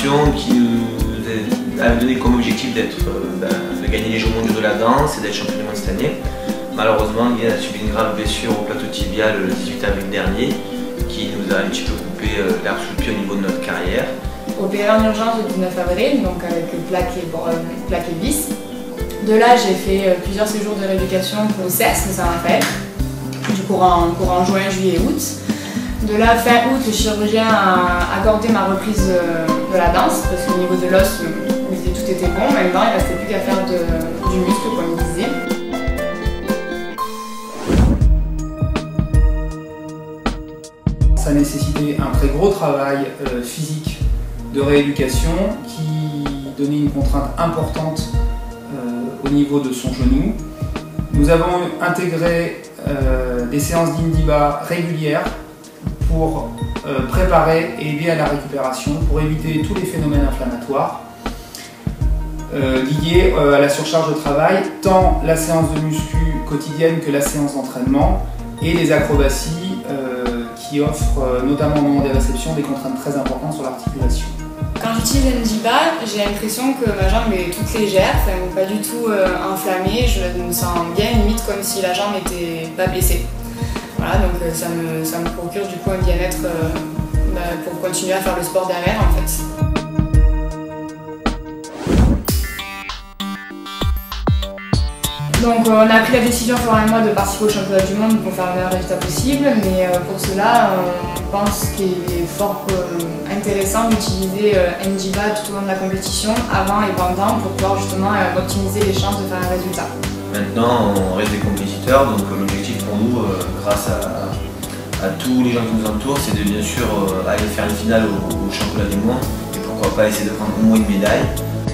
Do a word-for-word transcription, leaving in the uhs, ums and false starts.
compétition qui nous avait donné comme objectif d'être, euh, ben, de gagner les Jeux mondiaux de la danse et d'être champion du monde cette année. Malheureusement, Guylaine a subi une grave blessure au plateau tibial le dix-huit avril dernier qui nous a un petit peu coupé euh, l'herbe sous le pied au niveau de notre carrière. Opéré en urgence le dix-neuf avril, donc avec plaque et, bon, euh, plaque et vis. De là, j'ai fait euh, plusieurs séjours de rééducation au C E S de Saint-Raphaël, du courant, courant juin, juillet et août. De là, fin août, le chirurgien a accordé ma reprise euh, de la danse, parce qu'au niveau de l'os, tout était bon. Maintenant, il ne restait plus qu'à faire de, du muscle, comme il disait. Ça nécessitait un très gros travail euh, physique de rééducation qui donnait une contrainte importante euh, au niveau de son genou. Nous avons intégré euh, des séances d'Indiba régulières pour euh, préparer et aider à la récupération, pour éviter tous les phénomènes inflammatoires euh, liés euh, à la surcharge de travail, tant la séance de muscu quotidienne que la séance d'entraînement et les acrobaties euh, qui offrent, euh, notamment au moment des réceptions, des contraintes très importantes sur l'articulation. Quand j'utilise Indiba, j'ai l'impression que ma jambe est toute légère, enfin, pas du tout euh, enflammée, je me sens bien, limite comme si la jambe n'était pas blessée. Voilà, donc euh, ça, me, ça me procure du coup un bien-être euh, bah, pour continuer à faire le sport derrière en fait. Donc on a pris la décision pour un mois de participer au championnat du monde pour faire le meilleur résultat possible, mais pour cela on pense qu'il est fort intéressant d'utiliser Indiba tout au long de la compétition, avant et pendant, pour pouvoir justement optimiser les chances de faire un résultat. Maintenant on reste des compétiteurs, donc l'objectif pour nous, grâce à, à tous les gens qui nous entourent, c'est de bien sûr aller faire une finale au, au championnat du monde et pourquoi pas essayer de prendre au moins une médaille.